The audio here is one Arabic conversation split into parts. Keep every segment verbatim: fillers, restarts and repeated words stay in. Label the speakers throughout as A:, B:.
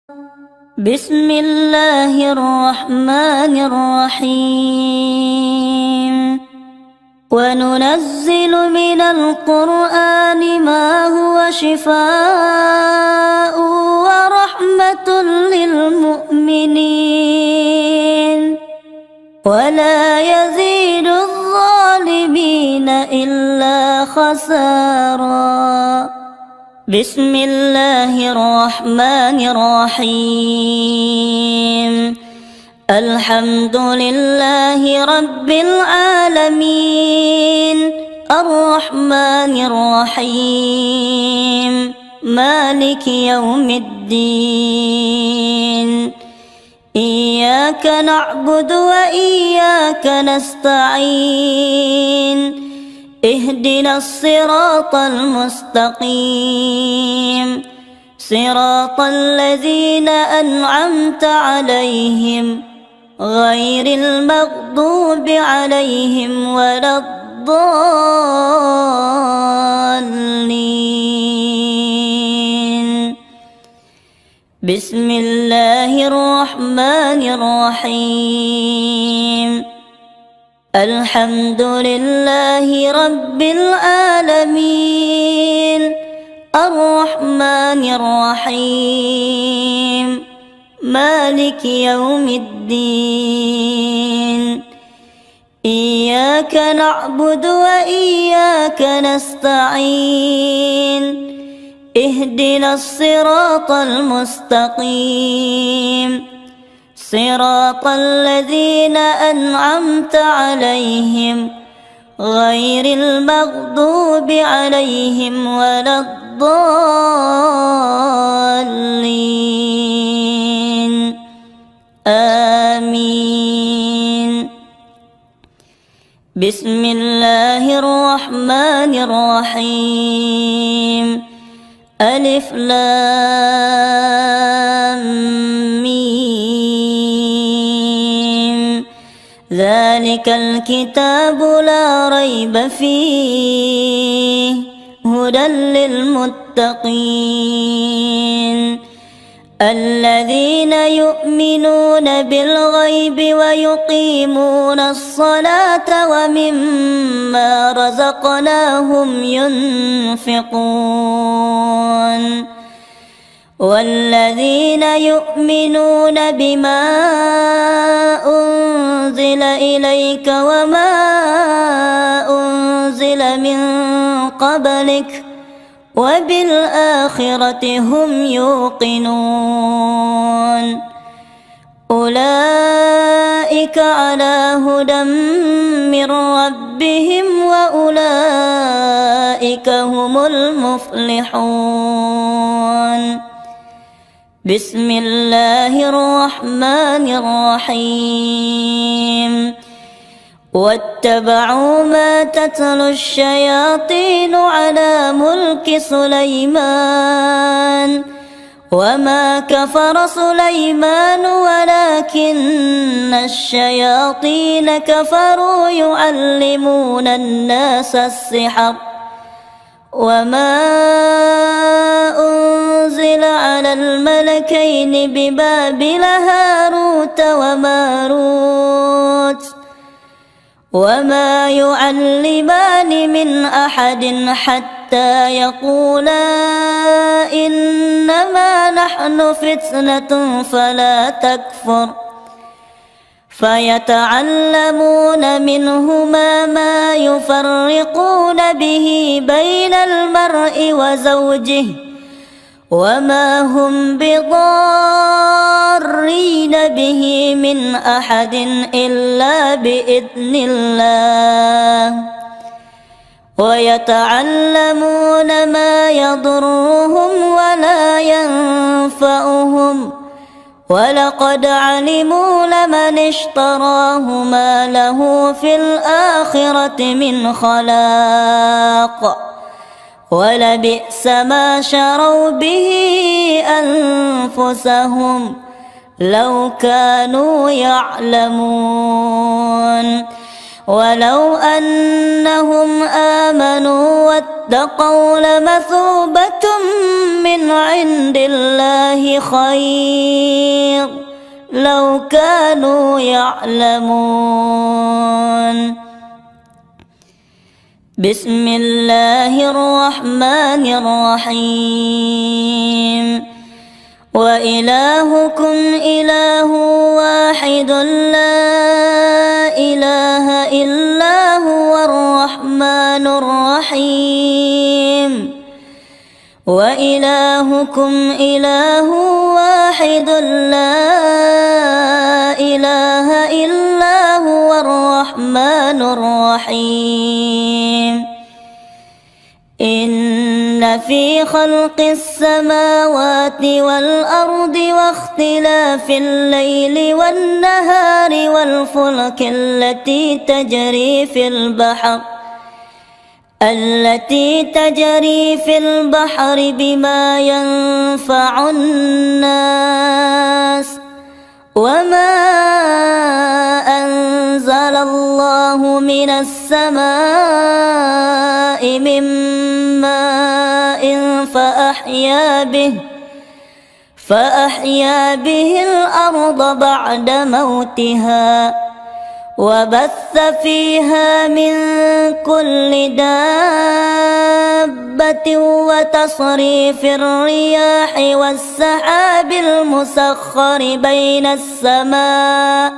A: بسم الله الرحمن الرحيم وننزل من القرآن ما هو شفاء ورحمة للمؤمنين ولا يزيد الظالمين إلا خسارا. بسم الله الرحمن الرحيم الحمد لله رب العالمين الرحمن الرحيم مالك يوم الدين إياك نعبد وإياك نستعين اهدنا الصراط المستقيم صراط الذين أنعمت عليهم غير المغضوب عليهم ولا الضالين. بسم الله الرحمن الرحيم الحمد لله رب العالمين الرحمن الرحيم مالك يوم الدين إياك نعبد وإياك نستعين اهدنا الصراط المستقيم صراط الذين أنعمت عليهم غير المغضوب عليهم ولا الضالين آمين. بسم الله الرحمن الرحيم ألف لام ميم ذلك الكتاب لا ريب فيه هدى للمتقين الذين يؤمنون بالغيب ويقيمون الصلاة ومما رزقناهم ينفقون والذين يؤمنون بما أنزل إليك وما أنزل من قبلك وبالآخرة هم يوقنون أولئك على هدى من ربهم وأولئك هم المفلحون. بسم الله الرحمن الرحيم واتبعوا ما تتلو الشياطين على ملك سليمان وما كفر سليمان ولكن الشياطين كفروا يعلمون الناس السحر وما أنزل على الملكين ببابل هاروت وماروت وما يعلمان من أحد حتى يقولا إنما نحن فتنة فلا تكفر فيتعلمون منهما ما يفرقون به بين المرء وزوجه وما هم بضارين به من أحد إلا بإذن الله ويتعلمون ما يضرهم ولا ينفعهم ولقد علموا لمن اشتراه ما له في الآخرة من خلاق ولبئس ما شروا به أنفسهم لو كانوا يعلمون ولو أنهم آمنوا واتقوا لمثوبة من عند الله خير لو كانوا يعلمون. بسم الله الرحمن الرحيم. وإلهكم إله واحد لا إله إلا هو الرحمن الرحيم. وإلهكم إله واحد لا إله إلا هو الرحمن الرحيم. إن في خلق السماوات والأرض واختلاف الليل والنهار والفلك التي تجري في البحر التي تجري في البحر بما ينفع الناس وما أنزل الله من السماء من ماء فأحيا به فأحيا به الأرض بعد موتها وبث فيها من كل دابة وتصريف الرياح والسحاب المسخر بين السماء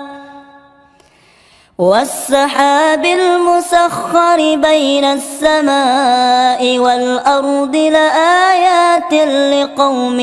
A: والسحاب المسخر بين السماء والأرض لآيات لقوم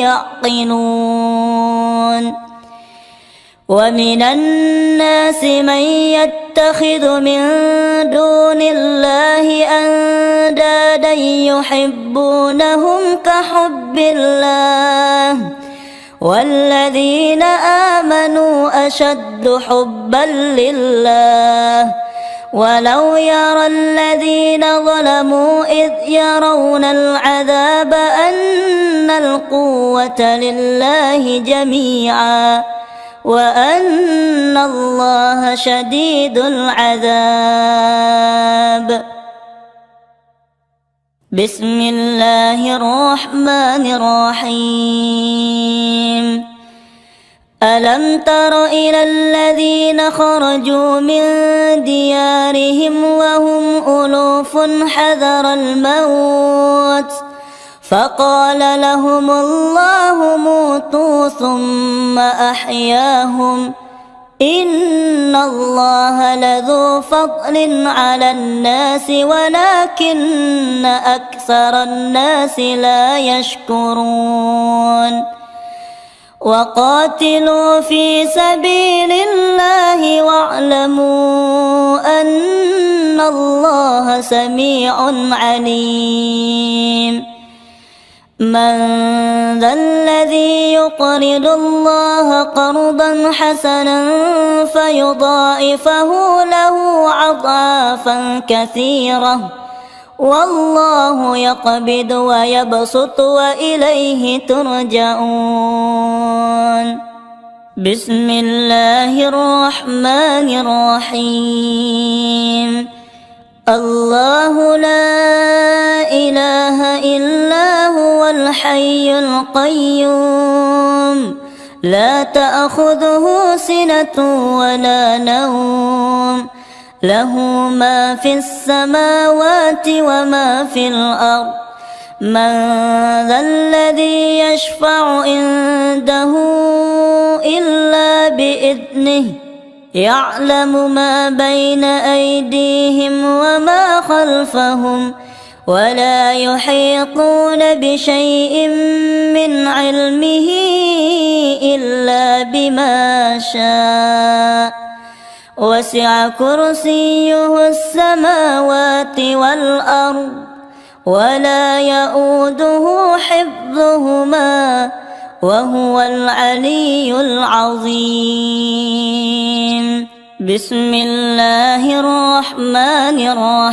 A: يعقلون. ومن الناس من يتخذ من دون الله أندادا يحبونهم كحب الله والذين آمنوا أشد حبا لله. ولو يرى الذين ظلموا إذ يرون العذاب أن القوة لله جميعا وأن الله شديد العذاب. بسم الله الرحمن الرحيم. ألم تر إلى الذين خرجوا من ديارهم وهم ألوف حذر الموت فقال لهم الله موتوا ثم أحياهم إن الله لذو فضل على الناس ولكن أكثر الناس لا يشكرون. وقاتلوا في سبيل الله واعلموا أن الله سميع عليم. من ذا الذي يقرض الله قرضا حسنا فيضاعفه له أضعافا كثيرة والله يقبض ويبسط وإليه ترجعون. بسم الله الرحمن الرحيم. الله لا إله إلا هو الحي القيوم لا تأخذه سنة ولا نوم له ما في السماوات وما في الأرض. من ذا الذي يشفع عنده إلا بإذنه يعلم ما بين أيديهم وما خلفهم ولا يحيطون بشيء من علمه إلا بما شاء وسع كرسيه السماوات والأرض ولا يؤوده حفظهما وهو العلي العظيم. بسم الله الرحمن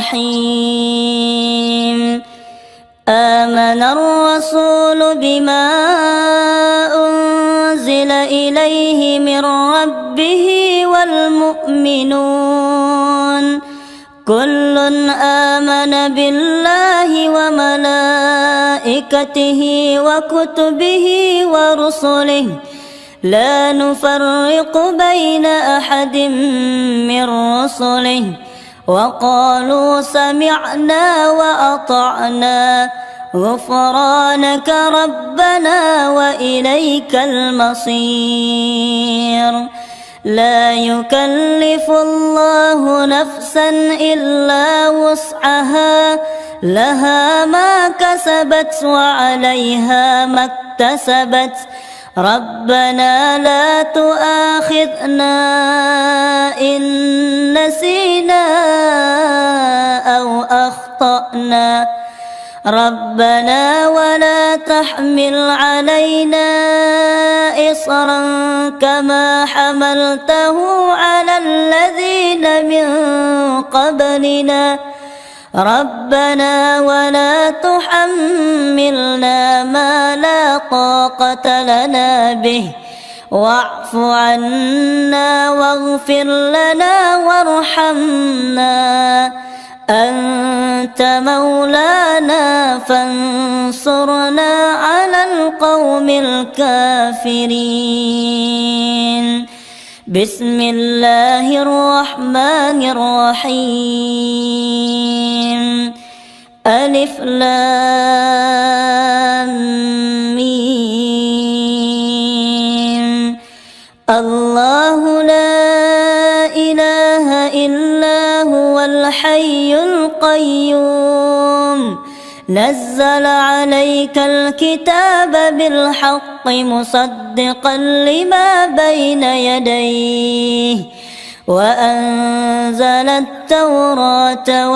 A: الرحيم. آمن الرسول بما أنزل إليه من ربه والمؤمنون كل آمن بالله وملائكته وملائكته وكتبه ورسله لا نفرق بين أحد من رسله وقالوا سمعنا وأطعنا غفرانك ربنا وإليك المصير. لا يكلف الله نفسا إلا وسعها لها ما كسبت وعليها ما اكتسبت ربنا لا تؤاخذنا إن نسينا أو أخطأنا ربنا ولا تحمل علينا إصرا كما حملته على الذين من قبلنا ربنا ولا تحملنا ما لا طاقة لنا به واعف عنا واغفر لنا وارحمنا أنت مولانا فانصرنا على القوم الكافرين. بسم الله الرحمن الرحيم. ألف لام ميم. الله لا إله إلا هو الحي القيوم نزل عليك الكتاب بالحق مصدقا لما بين يديه وأنزل التوراة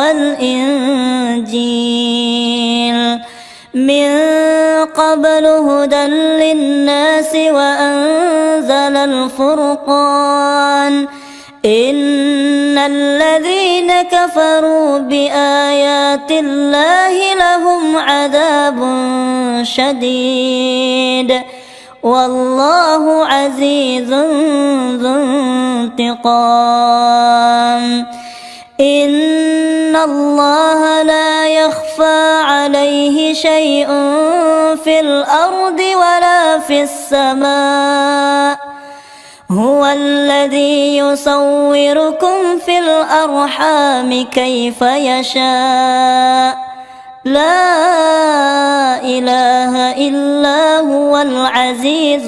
A: والإنجيل من قبل هدى للناس وأنزل الفرقان إن الذين كفروا بآيات الله لهم عذاب شديد والله عزيز ذو انتقام. إن الله لا يخفى عليه شيء في الأرض ولا في السماء هو الذي يصوركم في الأرحام كيف يشاء لا إله إلا هو العزيز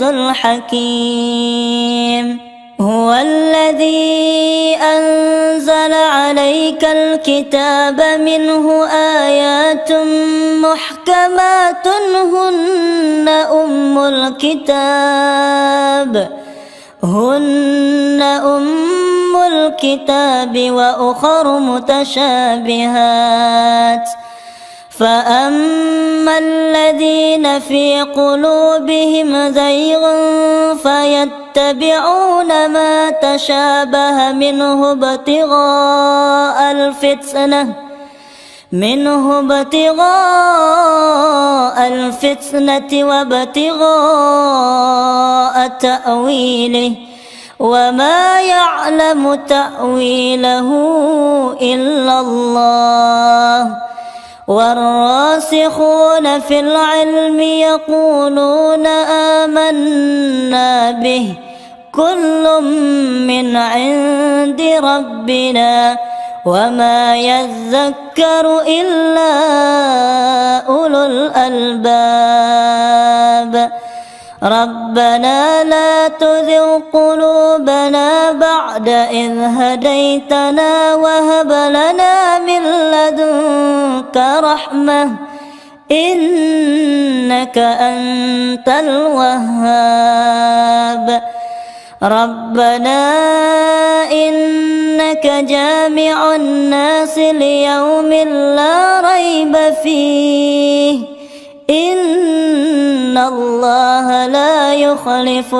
A: الحكيم. هو الذي أنزل عليك الكتاب منه آيات محكمات هن أم الكتاب هن أم الكتاب وأخر متشابهات فأما الذين في قلوبهم زيغ فيتبعون ما تشابه منه ابتغاء الفتنة منه ابتغاء الفتنة وابتغاء تأويله وما يعلم تأويله إلا الله والراسخون في العلم يقولون آمنا به كل من عند ربنا وما يذكر إلا أولو الألباب. ربنا لا تزغ قلوبنا بعد إذ هديتنا وهب لنا من لدنك رحمة إنك أنت الوهاب. ربنا إنك جامع الناس ليوم لا ريب فيه إن الله لا يخلف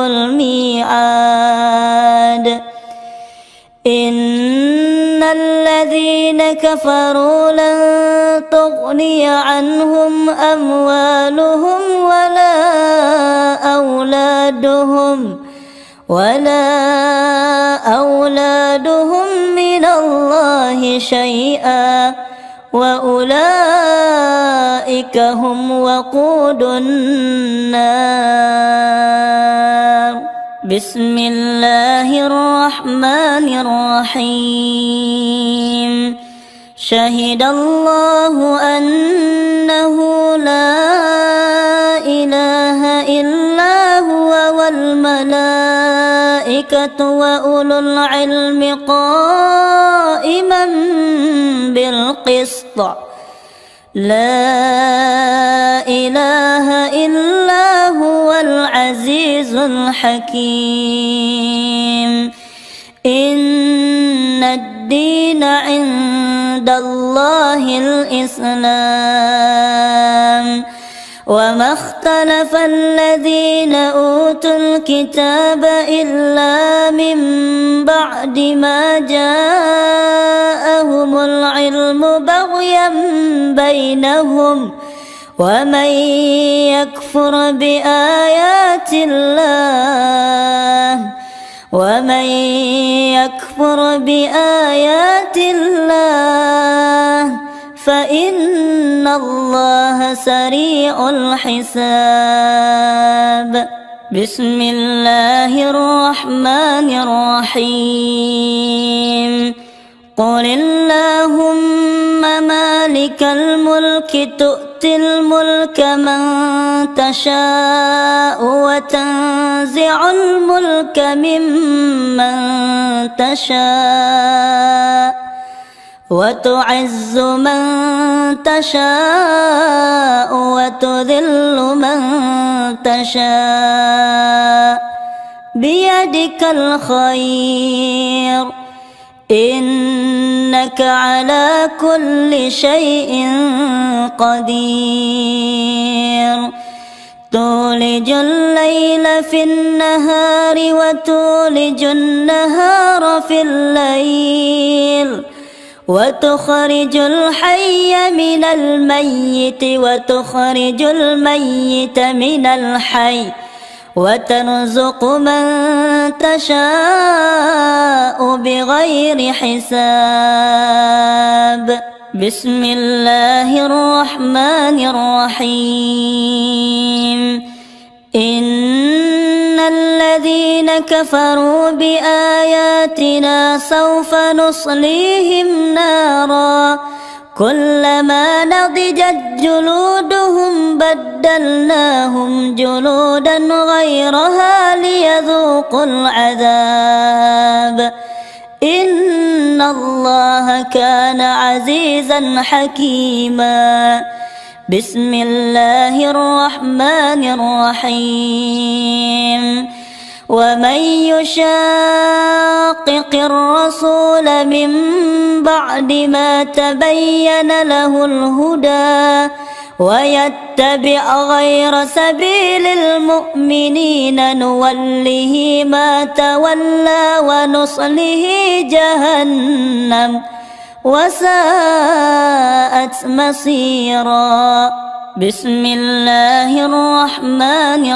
A: الميعاد. إن الذين كفروا لن تغني عنهم أموالهم ولا أولادهم ولا أولادهم من الله شيئا وأولئك هم وقود النار. بسم الله الرحمن الرحيم. شهد الله أنه لا إله إلا هو والملائكة وأولو العلم قائما بالقسط. لا إله إلا هو العزيز الحكيم. إن الدين عند الله الإسلام. وما اختلف الذين أوتوا الكتاب إلا من بعد ما جاءهم العلم بغيا بينهم. ومن يكفر بآيات الله ومن يكفر بآيات الله فإن الله سريع الحساب. بسم الله الرحمن الرحيم. قل اللهم مالك الملك تؤتي الملك من تشاء وتنزع الملك ممن تشاء وتعز من تشاء وتذل من تشاء بيدك الخير إنك على كل شيء قدير. تولج الليل في النهار وتولج النهار في الليل وتخرج الحي من الميت وتخرج الميت من الحي وترزق من تشاء بغير حساب. بسم الله الرحمن الرحيم. إن الذين كفروا بآياتنا سوف نصليهم نارا كلما نضجت جلودهم بدلناهم جلودا غيرها ليذوقوا العذاب إن الله كان عزيزا حكيما. بسم الله الرحمن الرحيم. ومن يشاقق الرسول من بعد ما تبين له الهدى ويتبع غير سبيل المؤمنين نوله ما تولى ونصله جهنم وساءت مصيرا. بسم الله الرحمن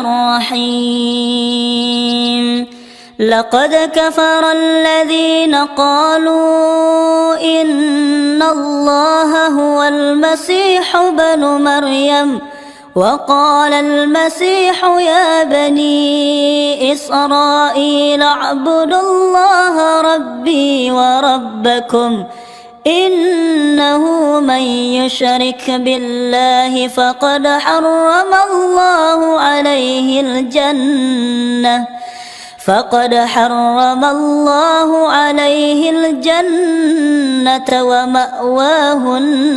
A: الرحيم. لقد كفر الذين قالوا إن الله هو المسيح ابن مريم وقال المسيح يا بني إسرائيل اعبدوا الله ربي وربكم إنه من يشرك بالله فقد حرم الله عليه الجنة فقد حرم الله عليه الجنة ومأواه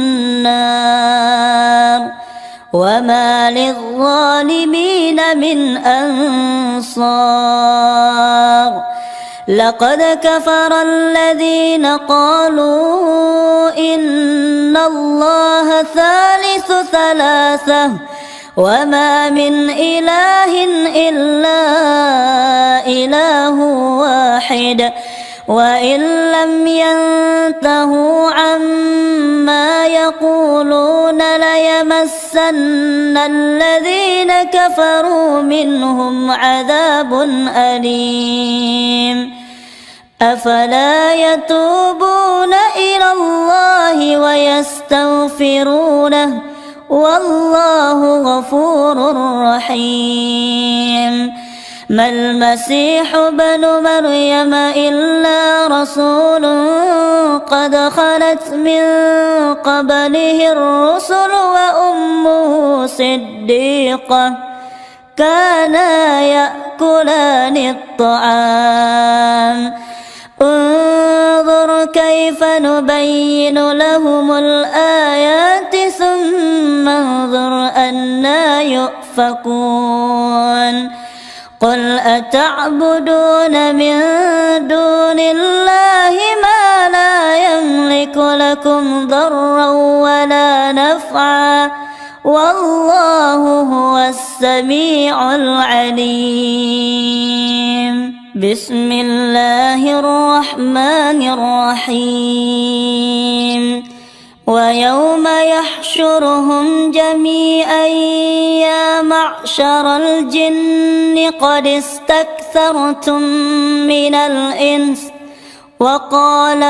A: النار وما للظالمين من أنصار. لقد كفر الذين قالوا إن الله ثالث ثلاثة وما من إله إلا إله واحد وإن لم ينتهوا عما يقولون ليمسن الذين كفروا منهم عذاب أليم. أفلا يتوبون إلى الله ويستغفرونه والله غفور رحيم. ما المسيح ابن مريم إلا رسول قد خلت من قبله الرسل وأمه صديقة كانا يأكلان الطعام انظر كيف نبين لهم الآيات ثم انظر أنى يؤفكون. قل أتعبدون من دون الله ما لا يملك لكم ضرا ولا نفعا والله هو السميع العليم. بسم الله الرحمن الرحيم. ويوم يحشرهم جميعا يا معشر الجن قد استكثرتم من الإنس وقال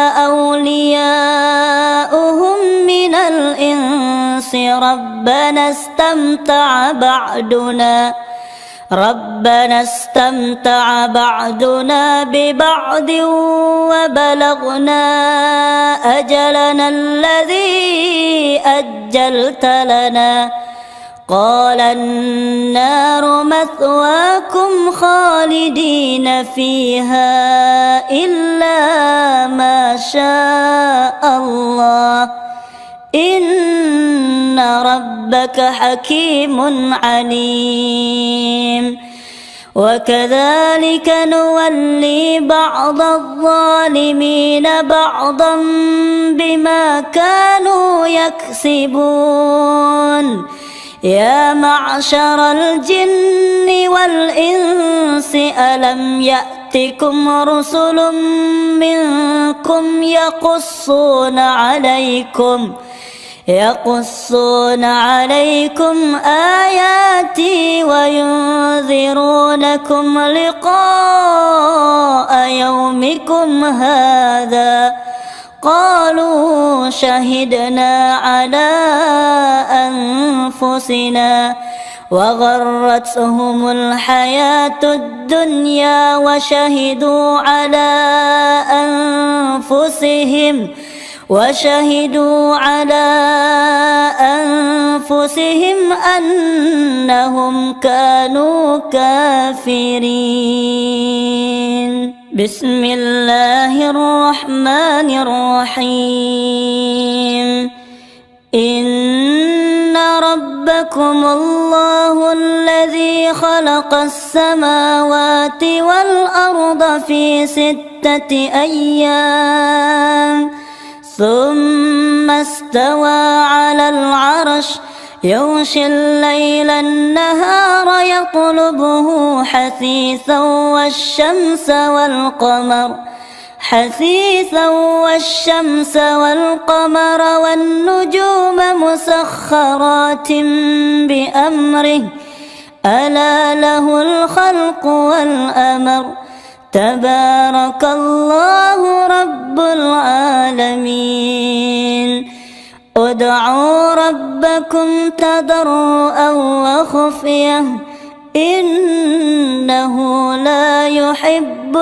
A: أولياؤهم من الإنس ربنا استمتع بعدنا ربنا استمتع بعدنا ببعض وبلغنا أجلنا الذي أجلت لنا قال النار مثواكم خالدين فيها إلا ما شاء الله إن ربك حكيم عليم. وكذلك نولي بعض الظالمين بعضا بما كانوا يكسبون. يا معشر الجن والإنس ألم يأتكم رسل منكم يقصون عليكم يقصون عليكم آياتي وينذرونكم لقاء يومكم هذا قالوا شهدنا على أنفسنا وغرتهم الحياة الدنيا وشهدوا على أنفسهم وشهدوا على أنفسهم أنهم كانوا كافرين. بسم الله الرحمن الرحيم. إن ربكم الله الذي خلق السماوات والأرض في ستة أيام ثم استوى على العرش يغشي الليل النهار يطلبه حثيثا والشمس والقمر حثيثا والشمس والقمر والنجوم مسخرات بأمره ألا له الخلق والأمر تبارك الله رب العالمين. ادعوا ربكم تضرعا وخفية إنه لا يحب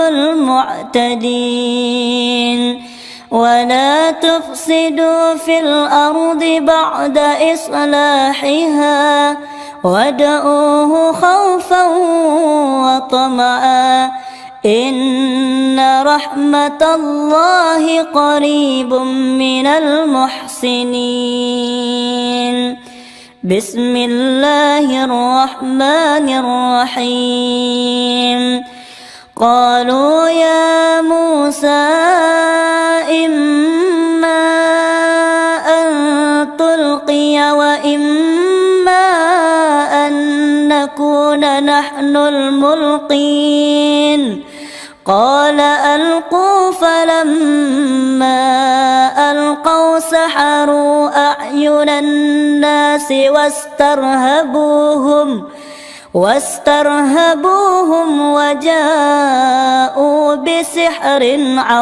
A: المعتدين. ولا تفسدوا في الأرض بعد إصلاحها وادعوه خوفا وطمعا إن رحمة الله قريب من المحسنين. بسم الله الرحمن الرحيم. قالوا يا موسى إما أن تلقي وإما أن نكون نحن الملقين قال ألقوا فلما ألقوا سحروا أعين الناس واسترهبوهم واسترهبوهم وجاءوا بسحر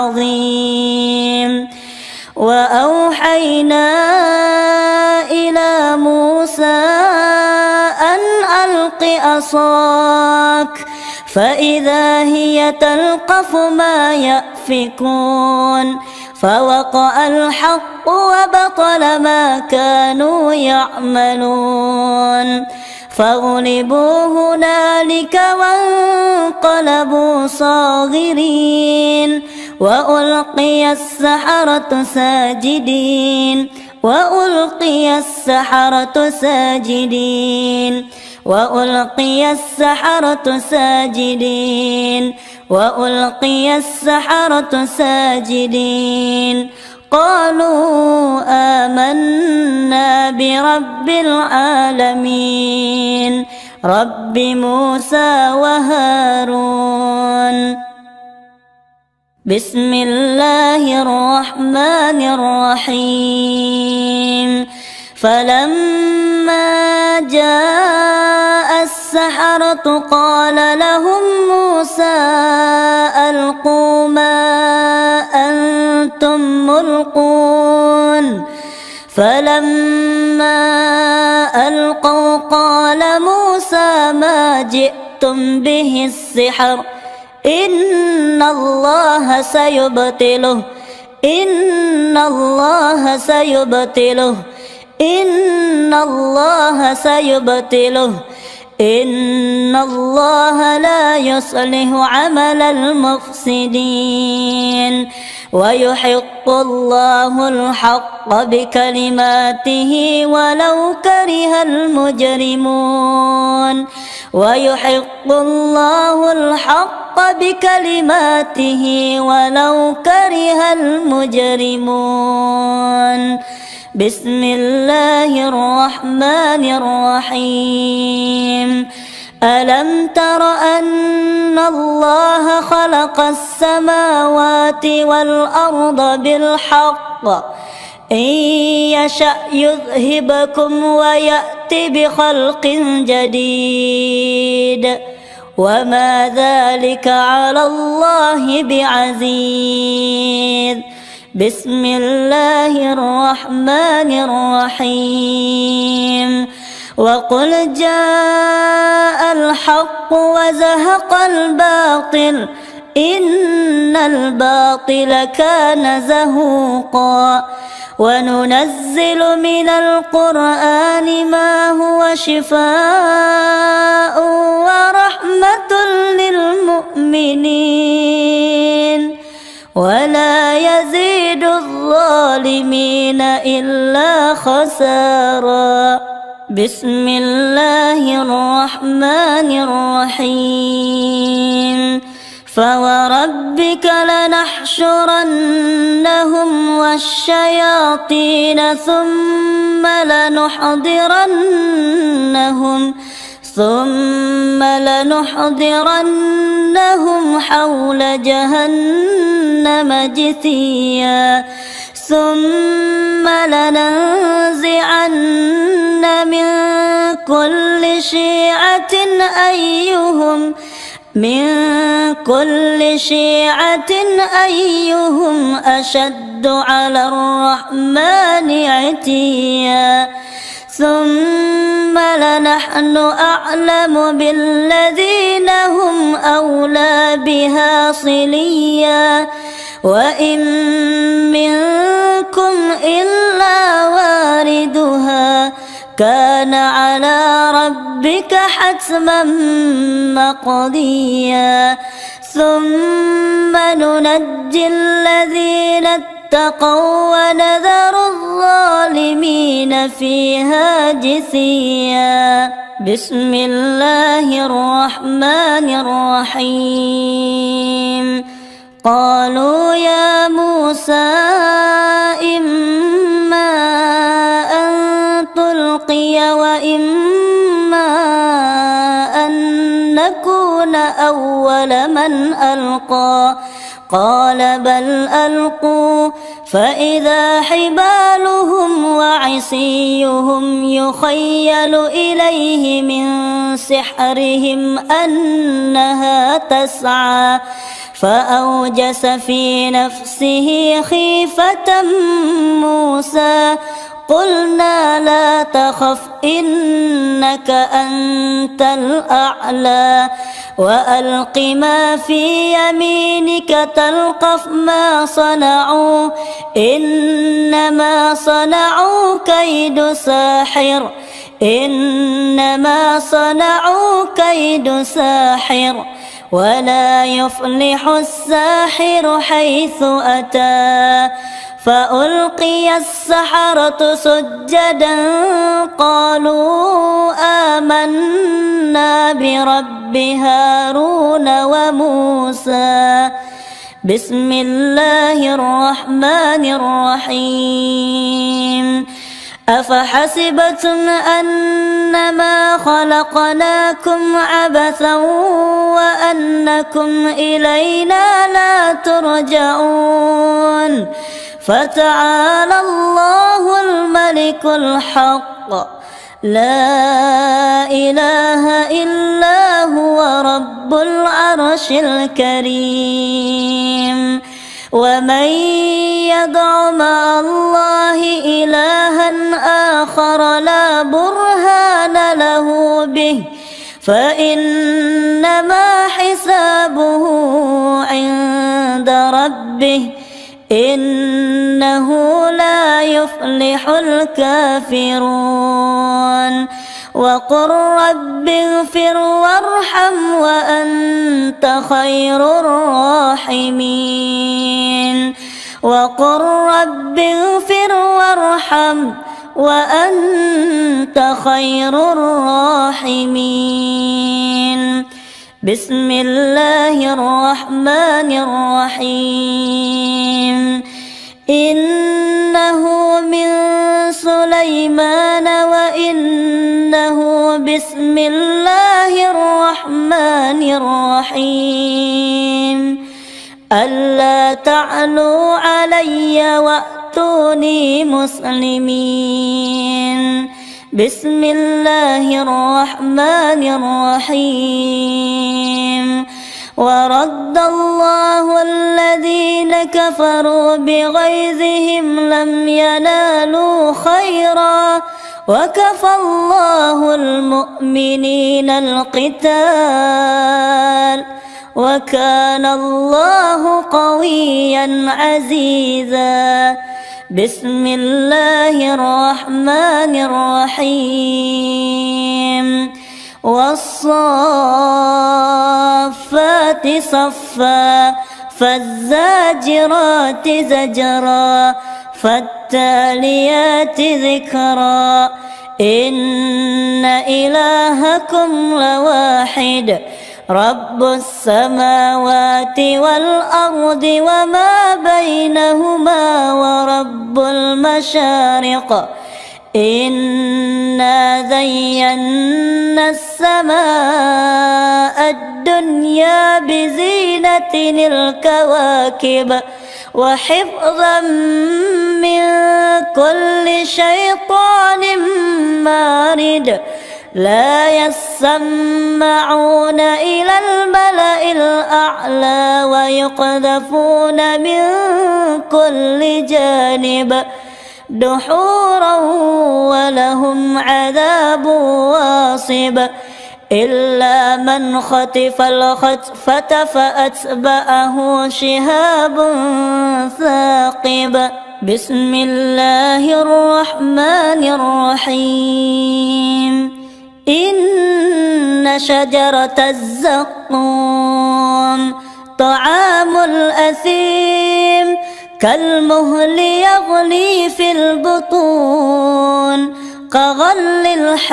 A: عظيم. وأوحينا إلى موسى أن ألق عصاك فإذا هي تلقف ما يأفكون فوقع الحق وبطل ما كانوا يعملون فغلبوا هنالك وانقلبوا صاغرين وألقي السحرة ساجدين وألقي السحرة ساجدين وألقي السحرة ساجدين وألقي السحرة ساجدين قالوا آمنا برب العالمين رب موسى وهارون. بسم الله الرحمن الرحيم. فلما جاء السحرة قال لهم موسى ألقوا ما أنتم ملقون فلما ألقوا قال موسى ما جئتم به السحر إن الله سيبطله إن الله سيبطله إن الله سيبطله إن الله لا يصلح عمل المفسدين ويحق الله الحق بكلماته ولو كره المجرمون ويحق الله الحق بكلماته ولو كره المجرمون. بسم الله الرحمن الرحيم. ألم تر أن الله خلق السماوات والأرض بالحق إن يشأ يذهبكم ويأتي بخلق جديد وما ذلك على الله بعزيز. بسم الله الرحمن الرحيم. وقل جاء الحق وزهق الباطل إن الباطل كان زهوقا وننزل من القرآن ما هو شفاء ورحمة للمؤمنين ولا يزيد الظالمين إلا خسارا. بسم الله الرحمن الرحيم. فوربك لنحشرنهم والشياطين ثم لنحضرنهم ثم لنحضرنهم حول جهنم جثيا ثم لننزعن من كل شيعة أيهم من كل شيعة أيهم أشد على الرحمن عتيا ثم لنحن أعلم بالذين هم أولى بها صليا وإن منكم إلا واردها كان على ربك حتما مقضيا ثم ننجي الذين اتقوا ونذر الظالمين فيها جثيا. بسم الله الرحمن الرحيم. قالوا يا موسى إما أن تلقي وإما أن نكون أول من ألقى قال بل ألقوا فإذا حبالهم وعصيهم يخيل إليه من سحرهم أنها تسعى فأوجس في نفسه خيفة موسى قلنا لا تخف إنك أنت الأعلى وألق ما في يمينك تلقف ما صنعوا إنما صنعوا كيد ساحر إنما صنعوا كيد ساحر ولا يفلح الساحر حيث أتى فألقي السحرة سجدا قالوا آمنا برب هارون وموسى بسم الله الرحمن الرحيم أفحسبتم أنما خلقناكم عبثا وأنكم إلينا لا ترجعون فتعالى الله الملك الحق لا إله إلا هو رب العرش الكريم ومن يدع مع الله إلها آخر لا برهان له به فإنما حسابه عند ربه إنه لا يفلح الكافرون وقل رب اغفر وارحم وأنت خير الراحمين وقل رب اغفر وارحم وأنت خير الراحمين بسم الله الرحمن الرحيم إنه من سليمان وإنه بسم الله الرحمن الرحيم ألا تعلوا علي وأتوني مسلمين بسم الله الرحمن الرحيم ورد الله الذين كفروا بغيظهم لم ينالوا خيرا وكفى الله المؤمنين القتال وكان الله قويا عزيزا بسم الله الرحمن الرحيم والصافات صفا فالزاجرات زجرا فالتاليات ذكرا إن إلهكم لواحد رب السماوات والأرض وما بينهما ورب المشارق إنا زينا السماء الدنيا بزينة الكواكب وحفظا من كل شيطان مارد لا يسمعون إلى الملأ الأعلى ويقذفون من كل جانب دحورا ولهم عذاب واصب إلا من خطف الخطفة فأتبعه شهاب ثاقب بسم الله الرحمن الرحيم إن شجرة الزقوم طعام الأثيم كالمهل يغلي في البطون كغلي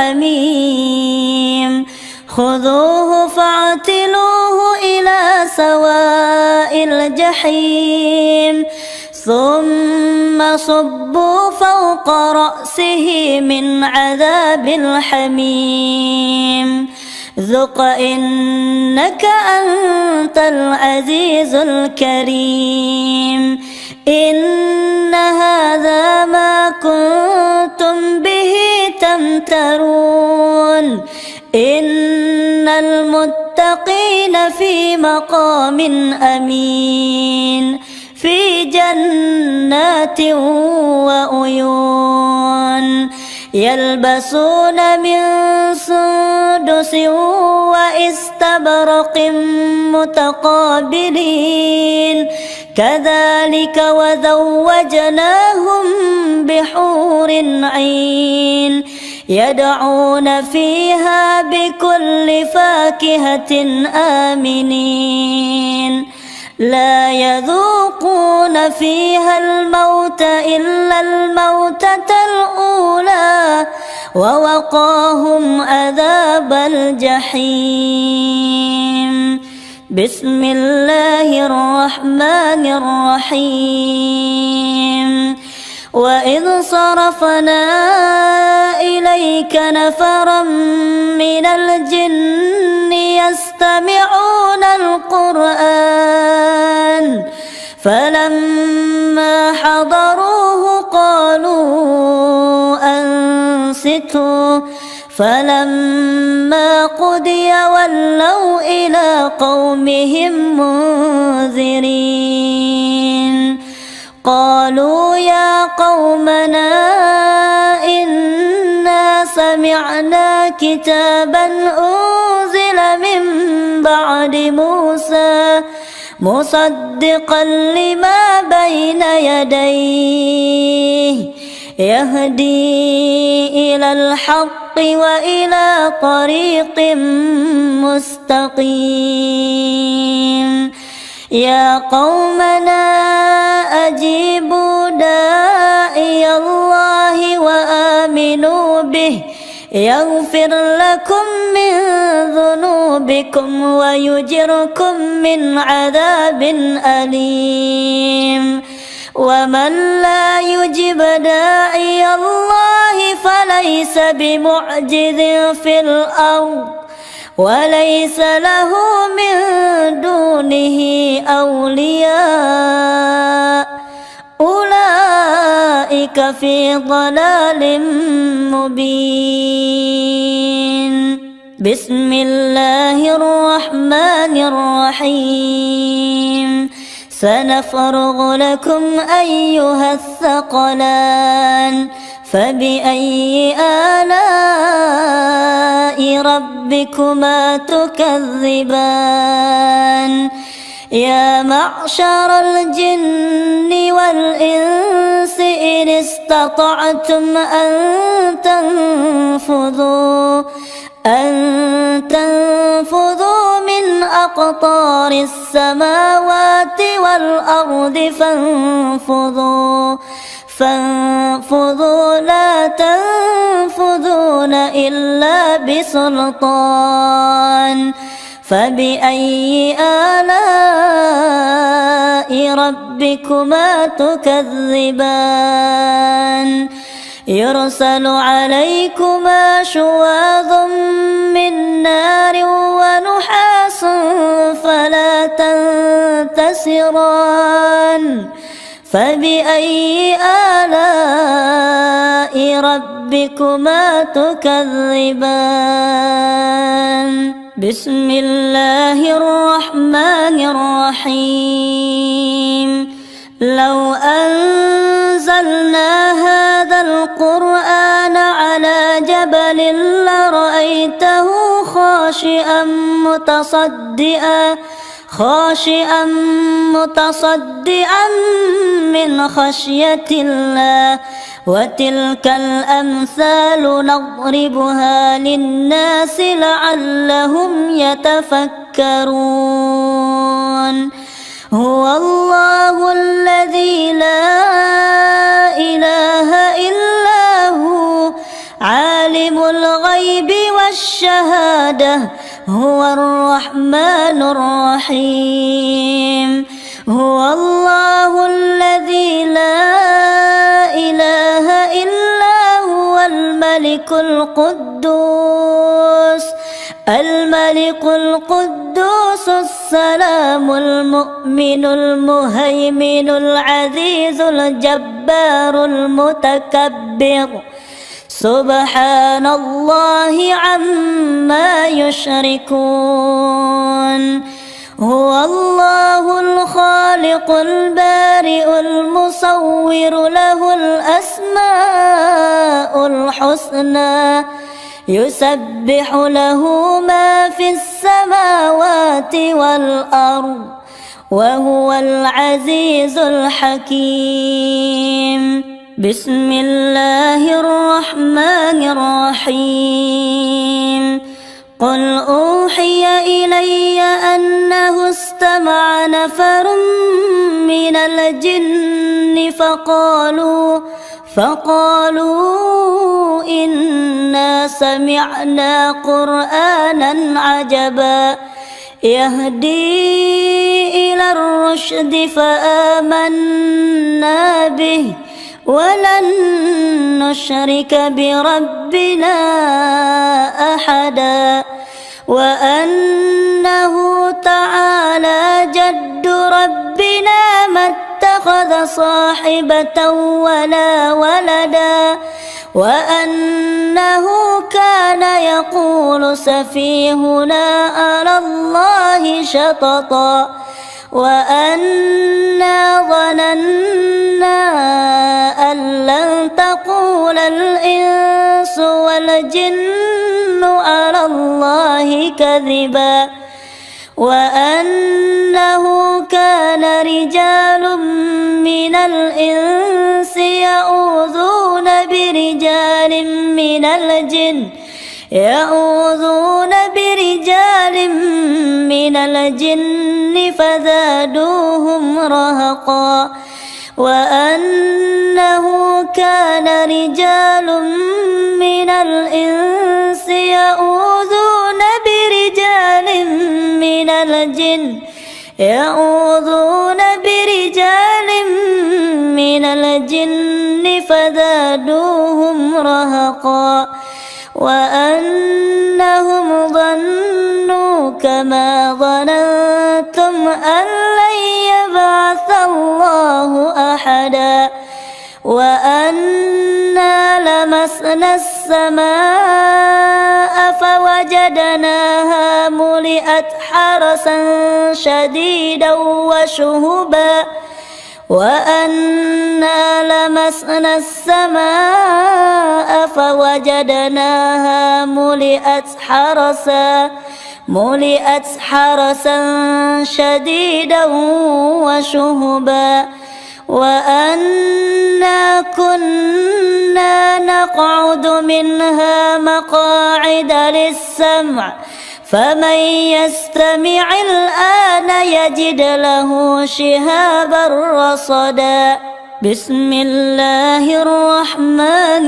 A: الحميم خذوه فاعتلوه إلى سواء الجحيم ثم صبوا فوق رأسه من عذاب الحميم ذق إنك أنت العزيز الكريم إن هذا ما كنتم به تمترون إن المتقين في مقام أمين في جنات وعيون يلبسون من سندس واستبرق متقابلين كذلك وزوجناهم بحور عين يدعون فيها بكل فاكهة آمنين لا يذوقون فيها الموت إلا الموتة الأولى ووقاهم عذاب الجحيم بسم الله الرحمن الرحيم وإذ صرفنا إليك نفرا من الجن يستمعون القرآن فلما حضروه قالوا أنصتوا فلما قضي ولوا إلى قومهم منذرين قالوا يا قومنا إنا سمعنا كتابا أنزل من بعد موسى مصدقا لما بين يديه يهدي إلى الحق وإلى طريق مستقيم يا قومنا أجيبوا داعي الله وآمنوا به يغفر لكم من ذنوبكم ويجركم من عذاب أليم ومن لا يجب داعي الله فليس بمعجز في الأرض وليس له من دونه أولياء أولئك في ضلال مبين بسم الله الرحمن الرحيم سنفرغ لكم أيها الثقلان فبأي آلاء ربكما تكذبان يا معشر الجن والإنس إن استطعتم أن تنفذوا أن تنفذوا من أقطار السماوات والأرض فانفذوا فانفذوا لا تنفذون إلا بسلطان فبأي آلاء ربكما تكذبان يرسل عليكما شواظ من نار ونحاس فلا تنتصران فبأي آلاء ربكما تكذبان بسم الله الرحمن الرحيم لو أنزلنا هذا القرآن على جبل لرأيته خاشعا متصدعا خاشعا متصدعا من خشية الله وتلك الأمثال نضربها للناس لعلهم يتفكرون هو الله الذي لا إله إلا هو عالم الغيب والشهادة هو الرحمن الرحيم هو الله الذي لا إله إلا هو الملك القدوس الملك القدوس السلام المؤمن المهيمن العزيز الجبار المتكبر سبحان الله عما يشركون هو الله الخالق البارئ المصور له الأسماء الحسنى يسبح له ما في السماوات والأرض وهو العزيز الحكيم بسم الله الرحمن الرحيم قل أوحي إلي أنه استمع نفر من الجن فقالوا فقالوا إنا سمعنا قرآنا عجبا يهدي إلى الرشد فآمنا به ولن نشرك بربنا أحدا وأنه تعالى جد ربنا ما اتخذ صاحبة ولا ولدا وأنه كان يقول سفيهنا على الله شططا وأنا ظننا أن لن تقول الإنس والجن على الله كذبا وأنه كان رجال من الإنس يعوذون برجال من الجن يعوذون برجال من الجن فزادوهم رهقا وأنه كان رجال من الإنس يعوذون برجال من الجن يعوذون برجال من الجن فزادوهم رهقا وأنهم ظنوا كما ظننتم أن لن يبعث الله أحدا وأنا لمسنا السماء فوجدناها ملئت حرسا شديدا وشهبا وأنا لمسنا السماء فوجدناها ملئت حرسا ملئت حرسا شديدا وشهبا وأنا كنا نقعد منها مقاعد للسمع فمن يستمع الآن يجد له شهابا رصدا بسم الله الرحمن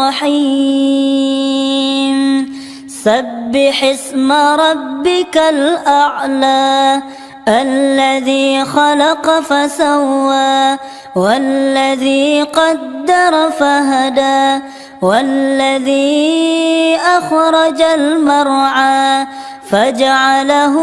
A: الرحيم سبح اسم ربك الأعلى الذي خلق فسوى والذي قدر فهدى والذي أخرج المرعى فجعله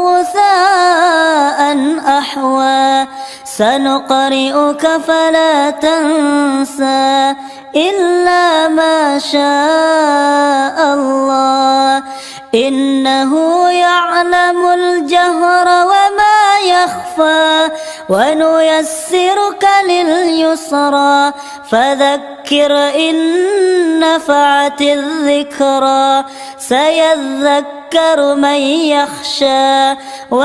A: غثاء أحوى سنقرئك فلا تنسى إلا ما شاء الله إنه يعلم الجهر وما يخفى ونيسرك لليسرى فذكر إن نفعت الذكرى سيذكر من يخشى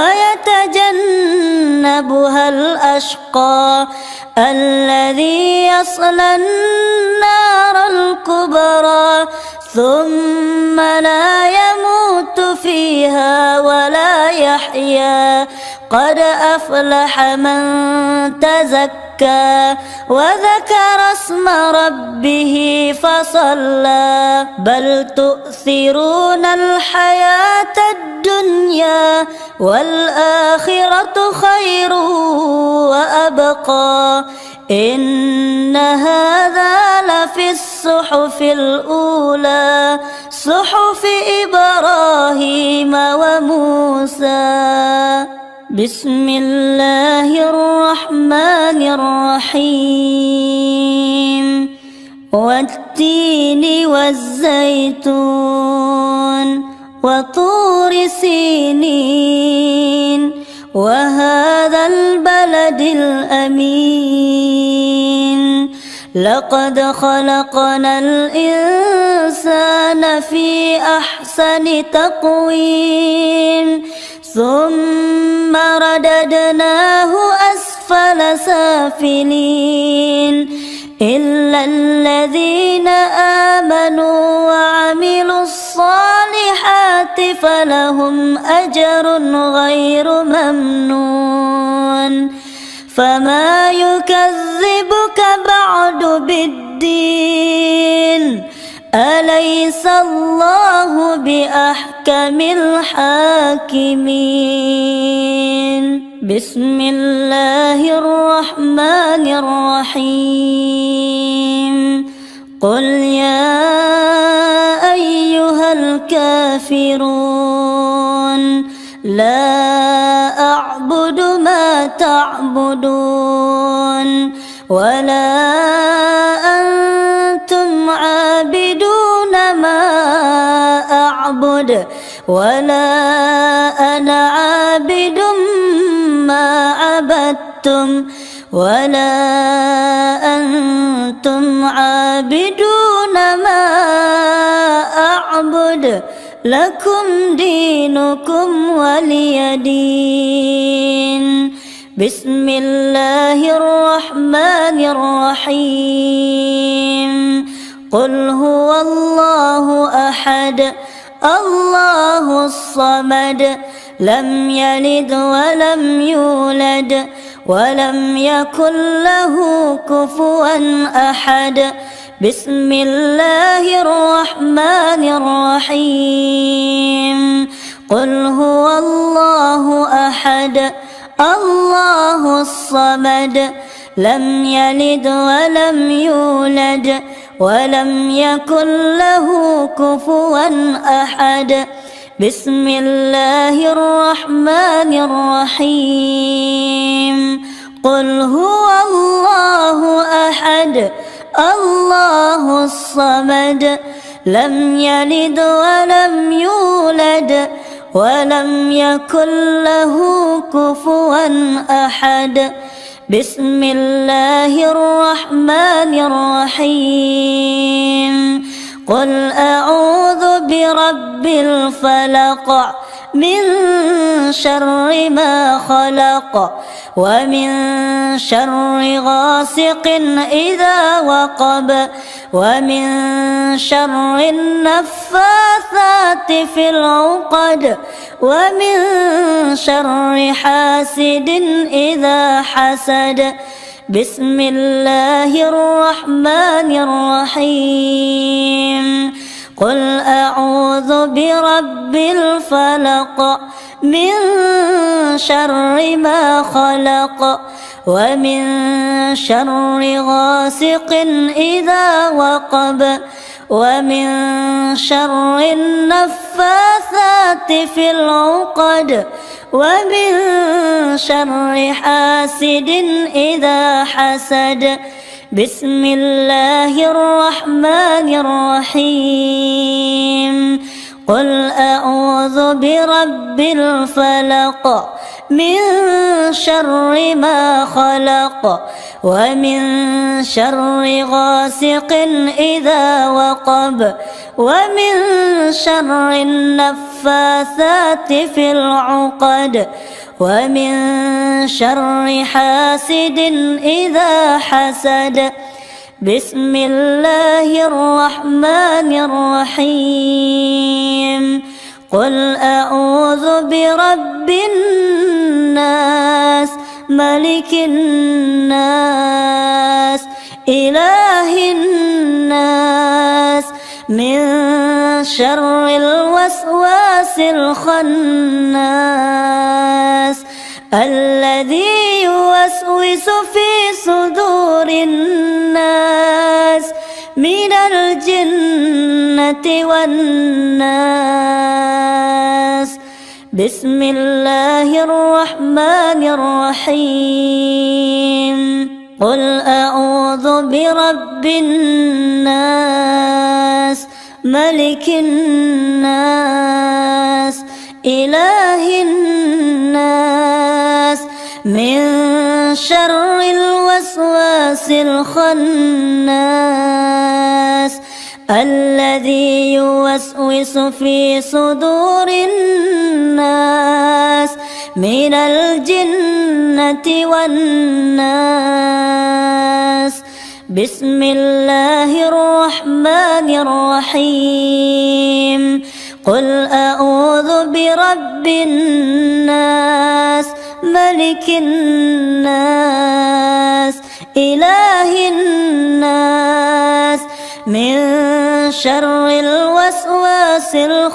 A: ويتجنبها الأشقى الذي يصلى النار الكبرى ثم لا يموت فيها ولا يحيا قد أفلح من تزكى وذكر اسم ربه فصلى بل تؤثرون الحياة الدنيا والآخرة خير وأبقى إن هذا لفي الصحف الأولى صحف إبراهيم وموسى بسم الله الرحمن الرحيم والتين والزيتون وطور سينين وهذا البلد الأمين لقد خلقنا الإنسان في أحسن تقويم ثم رددناه أسفل سافلين إلا الذين آمنوا وعملوا الصالحات فلهم أجر غير ممنون فما يكذبك بعد بالدين أليس الله بأحكم الحاكمين بسم الله الرحمن الرحيم قل يا أيها الكافرون لا أعبد ما تعبدون ولا أنتم عابدون ما أعبد ولا أنا عابد ما عبدتم ولا أنتم عابدون ما أعبد لكم دينكم ولي دين بسم الله الرحمن الرحيم قل هو الله أحد الله الصمد لم يلد ولم يولد ولم يكن له كفوا أحد بسم الله الرحمن الرحيم قل هو الله أحد الله الصمد لم يلد ولم يولد ولم يكن له كفوا أحد بسم الله الرحمن الرحيم قل هو الله أحد الله الصمد لم يلد ولم يولد ولم يكن له كفوا أحد بسم الله الرحمن الرحيم قل أعوذ برب الفلق من شر ما خلق ومن شر غاسق إذا وقب ومن شر النفاثات في العقد ومن شر حاسد إذا حسد بسم الله الرحمن الرحيم قل أعوذ برب الفلق من شر ما خلق ومن شر غاسق إذا وقب ومن شر النفاثات في العقد ومن شر حاسد إذا حسد بسم الله الرحمن الرحيم قل أعوذ برب الفلق من شر ما خلق ومن شر غاسق إذا وقب ومن شر النفاثات في العقد ومن شر حاسد إذا حسد بسم الله الرحمن الرحيم قل أعوذ برب الناس ملك الناس إله الناس من شر الوسواس الخناس الذي يوسوس في صدور الناس من الجنة والناس بسم الله الرحمن الرحيم قل أعوذ برب الناس ملك الناس إله الناس من شر الوسواس الخناس الذي يوسوس في صدور الناس من الجنة والناس. بسم الله الرحمن الرحيم. قل أعوذ برب الناس ملك الناس إله الناس من شر الوسواس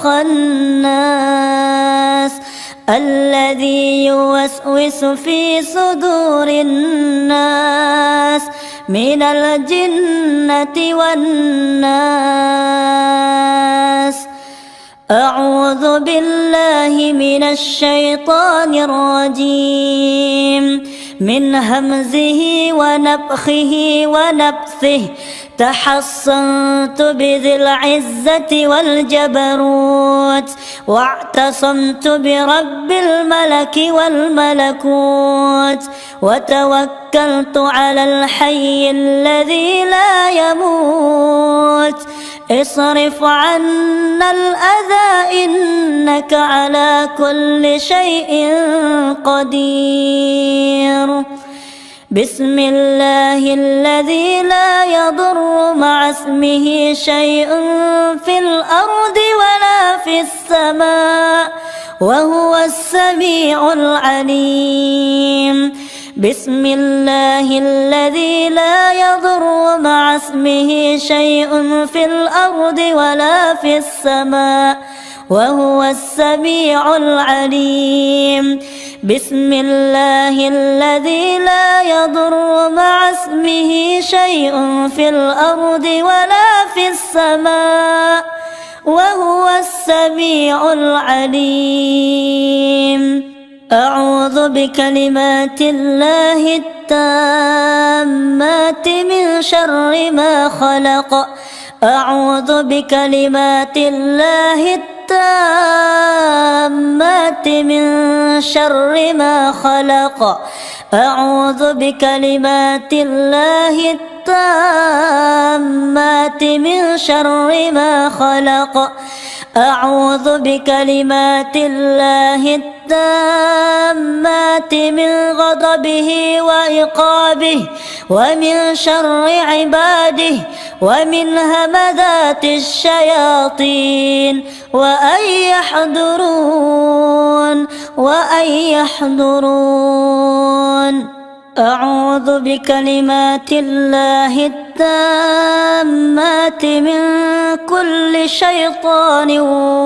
A: الخناس الذي يوسوس في صدور الناس من الجنة والناس. أعوذ بالله من الشيطان الرجيم من همزه ونفخه ونفثه. تحصنت بذي العزة والجبروت واعتصمت برب الملك والملكوت وتوكلت على الحي الذي لا يموت. اصرف عنا الأذى إنك على كل شيء قدير. بسم الله الذي لا يضر مع اسمه شيء في الأرض ولا في السماء وهو السميع العليم. بسم الله الذي لا يضر مع اسمه شيء في الأرض ولا في السماء وهو السميع العليم. بسم الله الذي لا يضر مع اسمه شيء في الأرض ولا في السماء وهو السميع العليم. أعوذ بكلمات الله التامات من شر ما خلق. أعوذ بكلمات الله التامات من شر ما خلق. أعوذ بكلمات الله التامات من شر ما خلق. أعوذ بكلمات الله التامات من غضبه وعقابه ومن شر عباده ومن همذات الشياطين وأن يحضرون وأن يحضرون. أعوذ بكلمات الله التامات من كل شيطان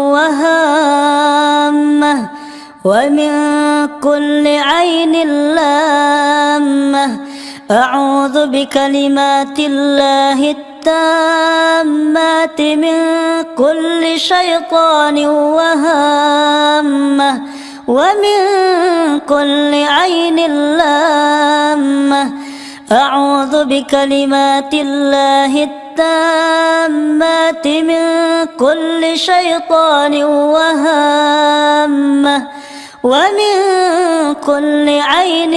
A: وهامة ومن كل عين لامة. أعوذ بكلمات الله التامات من كل شيطان وهامة ومن كل عين لامة. أعوذ بكلمات الله التامات من كل شيطان وهامة ومن كل عين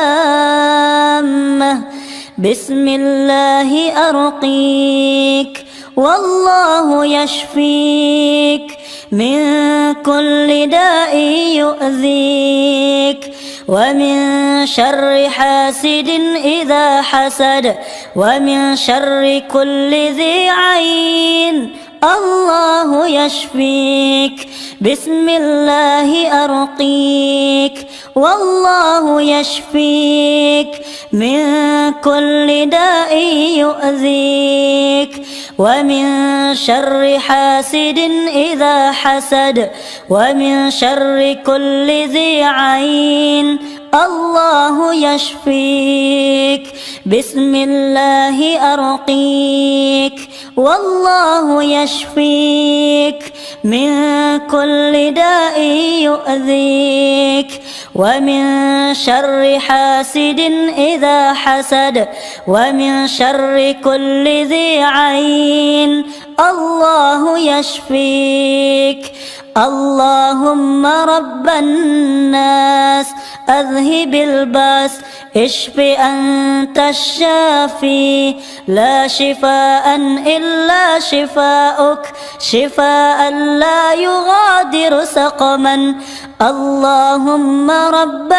A: لامة. بسم الله أرقيك والله يشفيك من كل داء يؤذيك ومن شر حاسد إذا حسد ومن شر كل ذي عين. الله يشفيك. بسم الله أرقيك والله يشفيك من كل داء يؤذيك ومن شر حاسد إذا حسد ومن شر كل ذي عين. الله يشفيك. بسم الله أرقيك والله يشفيك من كل داء يؤذيك ومن شر حاسد إذا حسد ومن شر كل ذي عين الله يشفيك اللهم رب الناس أذهب الباس اشف أنت الشافي لا شفاء إلا شفاؤك شفاء لا يغادر سقما اللهم رب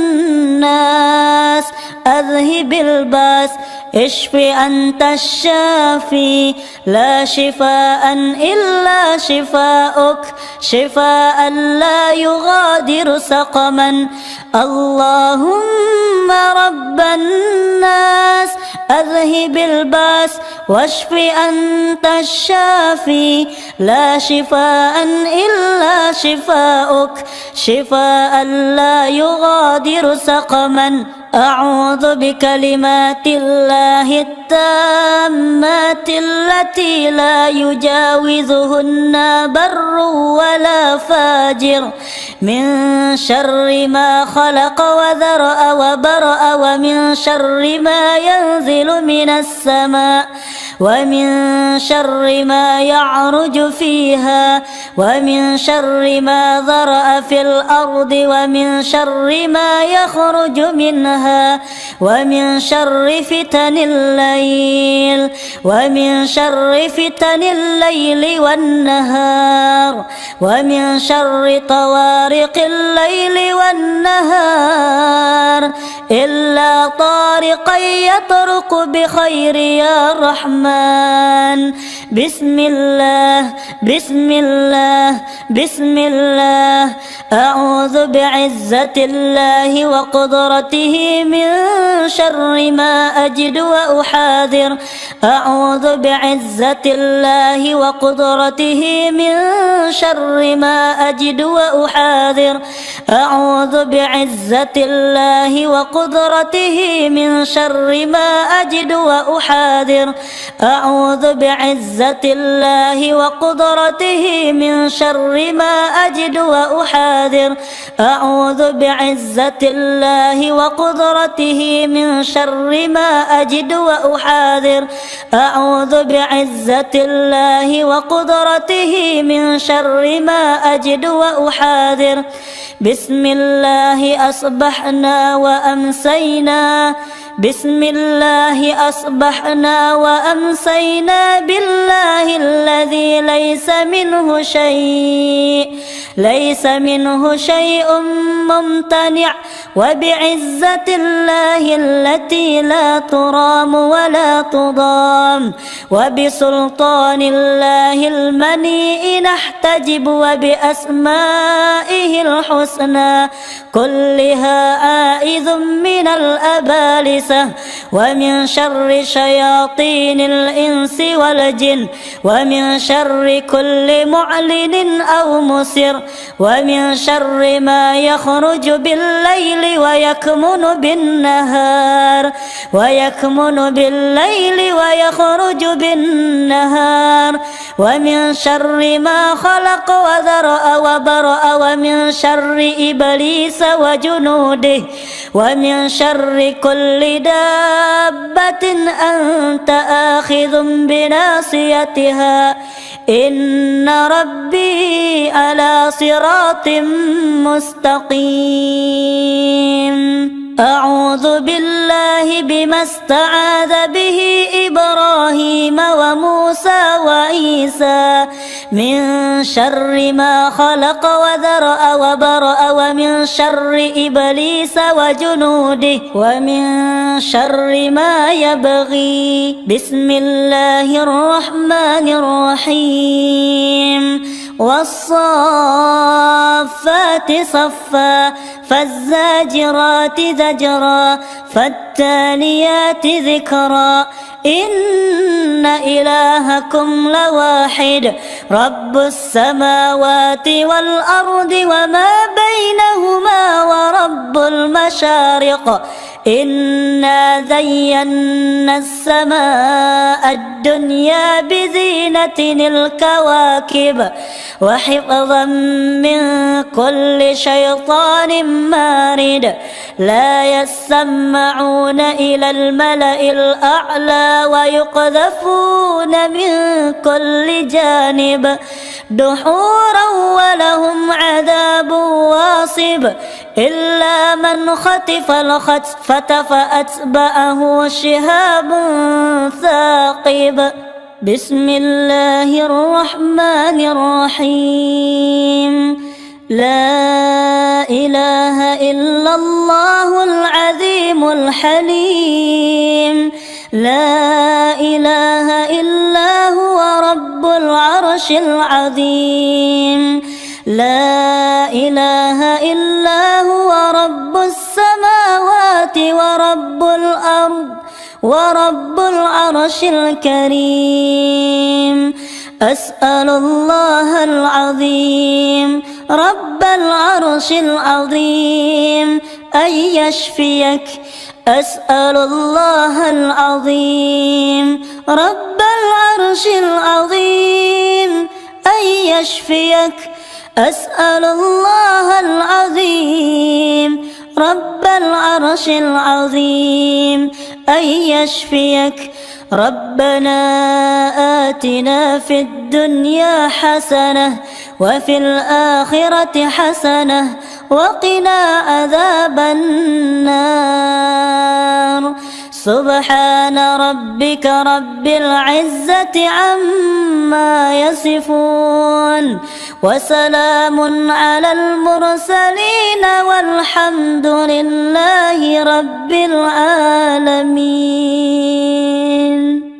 A: الناس أذهب الباس اشف أنت الشافي لا شفاء إلا شفاؤك شفاء لا يغادر سقما اللهم رب الناس أذهب الباس واشف أنت الشافي لا شفاء إلا شفاؤك شفاء لا يغادر سقما أعوذ بكلمات الله التامات التي لا يجاوزهن بر ولا فاجر من شر ما خلق وذرأ وبرأ ومن شر ما ينزل من السماء ومن شر ما يعرج فيها ومن شر ما ذرأ في الأرض ومن شر ما يخرج منها ومن شر فتن الليل ومن شر فتن الليل والنهار ومن شر طوارق الليل والنهار إلا طارقا يطرق بخير يا رحمن بسم الله بسم الله بسم الله أعوذ بعزة الله وقدرته من شر ما أجد وأحاذر أعوذ بعزة الله وقدرته من شر ما أجد وأحاذر أعوذ بعزة الله وقدرته من شر ما أجد وأحاذر أعوذ بعزة الله وقدرته من شر ما أجد وأحاذر أعوذ بعزة الله وقدرته من شر ما أجد وأحاذر أعوذ بعزة الله وقدرته من شر ما أجد وأحاذر بسم الله أصبحنا وأمسينا بسم الله أصبحنا وأمسينا بالله الذي ليس منه شيء ليس منه شيء ممتنع وبعزة الله التي لا ترام ولا تضام وبسلطان الله المنيء نحتجب وبأسمائه الحسنى كلها عائذ من الأبالسة ومن شر شياطين الإنس والجن ومن شر كل معلن أو مسر ومن شر ما يخرج بالليل ويكمن بالنهار ويكمن بالليل ويخرج بالنهار ومن شر ما خلق وذرأ وبرأ ومن شر إبليس وجنوده ومن شر كل دابة أنت آخذ بناصيتها إن ربي على صراط مستقيم أعوذ بالله بما استعاذ به إبراهيم وموسى وعيسى من شر ما خلق وذرأ وبرأ ومن شر إبليس وجنوده ومن شر ما يبغي بسم الله الرحمن الرحيم والصافات صفا فالزاجرات زجرا فالتاليات ذكرا إن إلهكم لواحد رب السماوات والأرض وما بينهما ورب المشارق إنا زينا السماء الدنيا بزينة الكواكب وحفظا من كل شيطان مارد لا يسمعون إلى الملأ الأعلى ويقذفون من كل جانب دحورا ولهم عذاب واصب إلا من خطف الخطفة فأتبعه شهاب ثاقب. بسم الله الرحمن الرحيم. لا إله إلا الله العظيم الحليم. لا إله إلا هو رب العرش العظيم. لا إله إلا هو رب السماوات ورب الأرض ورب العرش الكريم. أسأل الله العظيم رب العرش العظيم أن يشفيك. أسأل الله العظيم رب العرش العظيم أن يشفيك. أسأل الله العظيم رب العرش العظيم أن يشفيك. ربنا آتنا في الدنيا حسنة وفي الآخرة حسنة وقنا عذاب النار. سبحان ربك رب العزة عما يصفون وسلام على المرسلين والحمد لله رب العالمين.